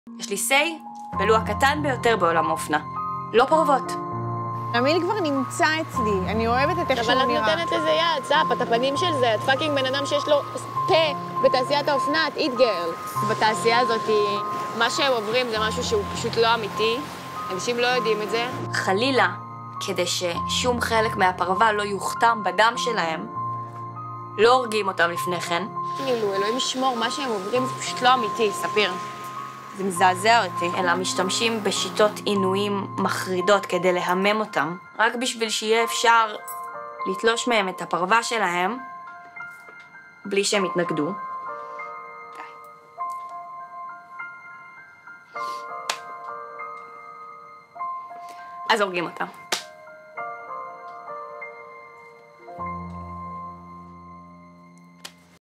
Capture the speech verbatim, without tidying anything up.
יש לי סי, ולו הקטן ביותר בעולם האופנה. לא פרוות. המיל כבר נמצא אצלי, אני אוהבת את איך שהוא נראה. אבל את נותנת לזה יד, סף, את הפנים של זה, את פאקינג בן אדם שיש לו פה בתעשיית האופנה, את איט גרל. בתעשייה הזאת, מה שהם עוברים זה משהו שהוא פשוט לא אמיתי, אנשים לא יודעים את זה. חלילה, כדי ששום חלק מהפרווה לא יוכתם בדם שלהם, לא הורגים אותם לפני כן. כאילו, אלוהים ישמור, מה שהם עוברים זה פשוט לא אמיתי, ספיר. זה מזעזע אותי, אלא משתמשים בשיטות עינויים מחרידות כדי להמם אותם, רק בשביל שיהיה אפשר לתלוש מהם את הפרווה שלהם, בלי שהם יתנגדו. די. אז הורגים אותם.